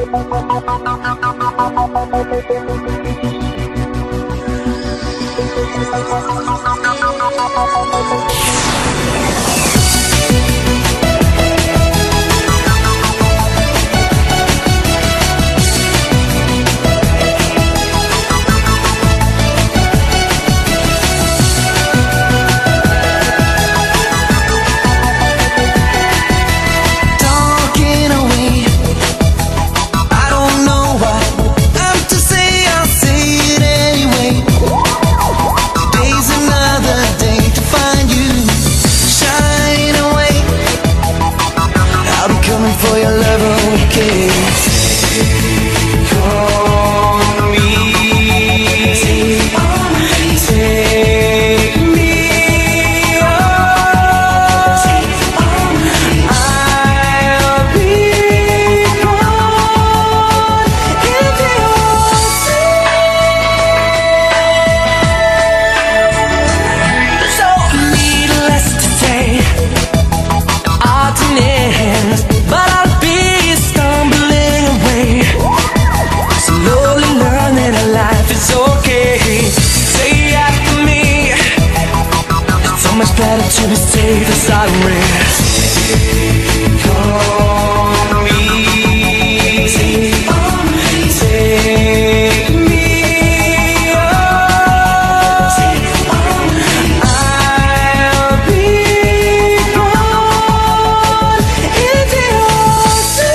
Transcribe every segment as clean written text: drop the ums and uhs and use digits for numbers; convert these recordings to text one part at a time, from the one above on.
For your love, okay. Take on me, take me on, I'll be gone if you want to. So needless to say, alternate, but I'll be stumbling away. Slowly learning that life is okay. Say after me, it's so much better to be safe than sorry. Take on me, take me on, I'll be gone if you want to.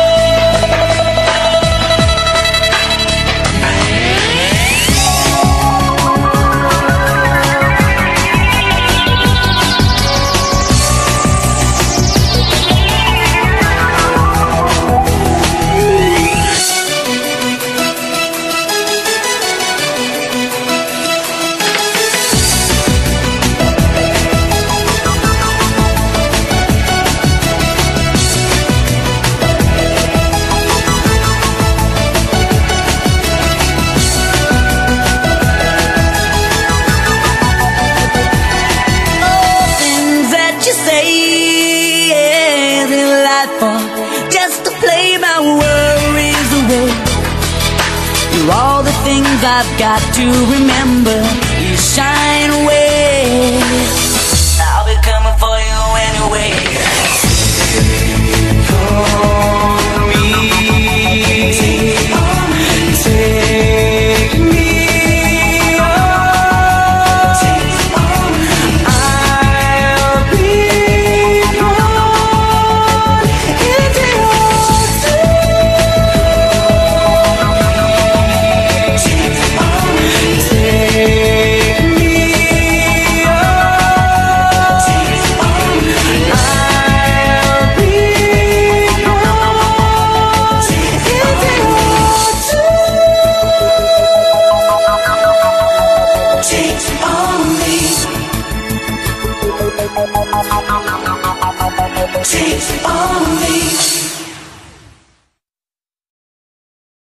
Just to play my worries away. You're all the things I've got to remember. You shine away. I'll be coming for you anyway. Take on me, take me on, I'll be gone if you want to. Take me on, I'll be gone if you want to. Take on me.